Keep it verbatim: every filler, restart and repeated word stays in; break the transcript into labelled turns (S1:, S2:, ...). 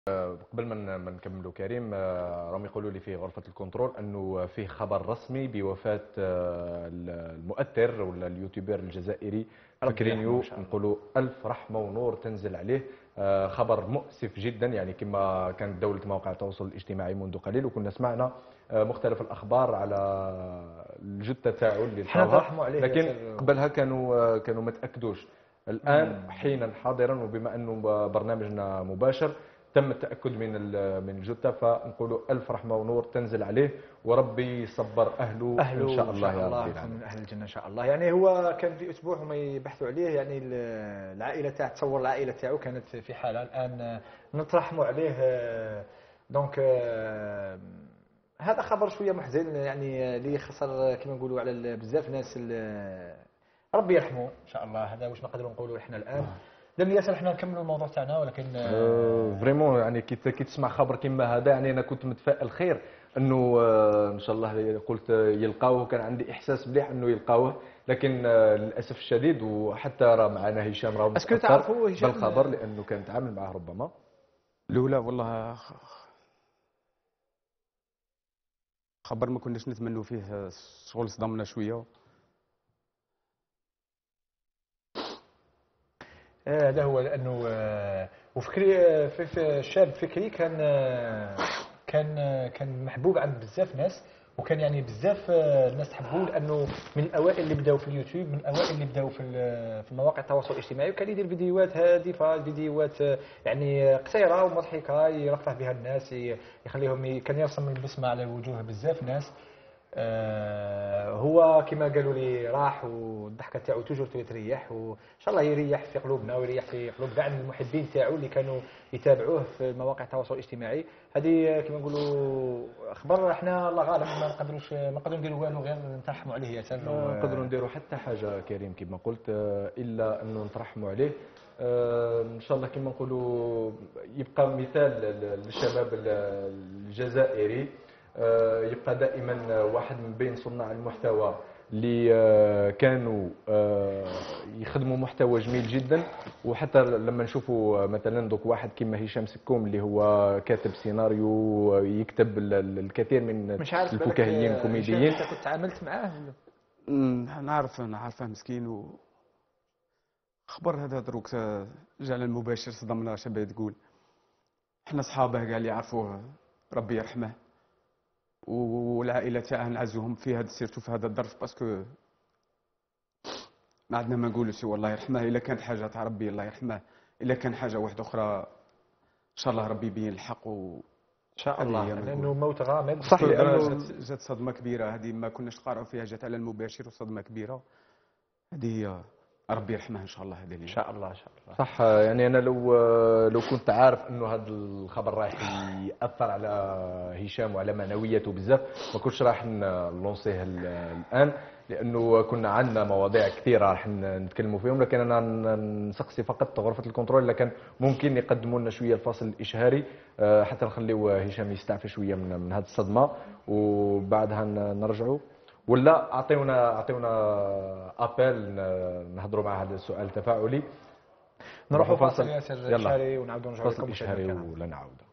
S1: قبل ما ما نكملوا كريم، راهم يقولوا لي في غرفه الكنترول انه فيه خبر رسمي بوفاه المؤثر ولا اليوتيوبر الجزائري فكرينيو. نقولوا الف رحمه ونور تنزل عليه. خبر مؤسف جدا، يعني كما كانت دوله مواقع التواصل الاجتماعي منذ قليل، وكنا سمعنا مختلف الاخبار على الجثه تاعو اللي لقاوها، لكن قبلها كانوا كانوا ما تاكدوش. الان حينا حاضرا وبما انه برنامجنا مباشر تم التاكد من من الجثه، فنقولوا الف رحمه ونور تنزل عليه، وربي يصبر اهله, أهله ان شاء الله يا رب العالمين.
S2: من اهل الجنه ان شاء الله. يعني هو كان في اسبوع هما يبحثوا عليه، يعني العائله تاع تصور العائله تاعو كانت في حاله الان نترحموا عليه. دونك هذا خبر شويه محزن، يعني اللي خسر كما نقولوا على بزاف ناس. ربي يرحمه ان شاء الله. هذا واش نقدروا نقولوا احنا الان. لم ياسر احنا نكملوا الموضوع تاعنا، ولكن
S1: فريمون يعني كي كي تسمع خبر كيما هذا، يعني انا كنت متفائل خير انه ان شاء الله قلت يلقاوه، كان عندي احساس مليح انه يلقاوه، لكن للاسف الشديد. وحتى راه معنا هشام راه
S2: اسكو تعرفوا هشام
S1: بالخبر لانه كان تعامل معه ربما.
S3: الاولى والله خبر ما كناش نتمنوا فيه، شغل صدمنا شويه.
S2: هذا هو لانه وفكري في الشاب فكري كان كان كان محبوب عند بزاف ناس، وكان يعني بزاف الناس تحبوه لانه من الاوائل اللي بداوا في اليوتيوب، من الاوائل اللي بداوا في في مواقع التواصل الاجتماعي، وكان يدير فيديوهات هادفه، فيديوهات يعني قصيره ومضحكه يرفه بها الناس، يخليهم كان يرسم البسمه على وجوه بزاف ناس. آه هو كما قالوا لي راح، والضحكه تاعو توجور تريح، وان شاء الله يريح في قلوبنا ويريح في قلوب كاع المحبين تاعو اللي كانوا يتابعوه في مواقع التواصل الاجتماعي. هذه كما نقولوا اخبار احنا الله غالب ما نقدروش ما نقدروا نديروا والو غير نترحموا عليه يا سلام.
S1: ما نقدروا نديروا حتى حاجه كريم كما قلت الا انه نترحموا عليه. ان شاء الله كما نقولوا يبقى مثال للشباب الجزائري، يبقى دائما واحد من بين صناع المحتوى اللي كانوا يخدموا محتوى جميل جدا. وحتى لما نشوفوا مثلا دوك واحد كما هشام سكوم اللي هو كاتب سيناريو، يكتب الكثير من الفكاهيين الكوميديين.
S2: انت كنت تعاملت معاه؟
S3: نعرف نعرفه مسكين، و خبر هذا دروك جا على المباشر صدمنا. شباب تقول احنا صحابه كاع اللي يعرفوه ربي يرحمه، والعائله تاعه نعزوهم في هذا سيرتو في هذا الظرف، باسكو ما عندنا ما نقولوا سي والله يرحمه. الا كانت حاجه تاع ربي الله يرحمه، الا كان حاجه واحده اخرى ان شاء الله ربي يبين الحق. و
S2: ان شاء الله لانه موت غامض
S3: صح، لانه جات صدمه كبيره هذه ما كناش نقارعوا فيها، جات على المباشر وصدمه كبيره. هذه هي ربي يرحمه ان شاء الله. هذه
S2: ان شاء الله ان شاء الله.
S1: صح، يعني انا لو لو كنت عارف انه هذا الخبر راح ياثر على هشام وعلى معنوياته بزاف، ما كنتش راح نلونسيه الان، لانه كنا عندنا مواضيع كثيره راح نتكلموا فيهم. لكن انا نسقسي فقط غرفه الكنترول اذا كان ممكن يقدموا لنا شويه الفاصل الاشهاري حتى نخليو هشام يستعفي شويه من من هذه الصدمه، وبعدها نرجعوا. ولا اعطيونا اعطيونا ابل نهضروا مع هذا السؤال التفاعلي.
S2: نروحوا فاصل ياسر اشهاري ونعاودوا نرجعوا
S1: لكم فاصل اشهاري ولا نعاود.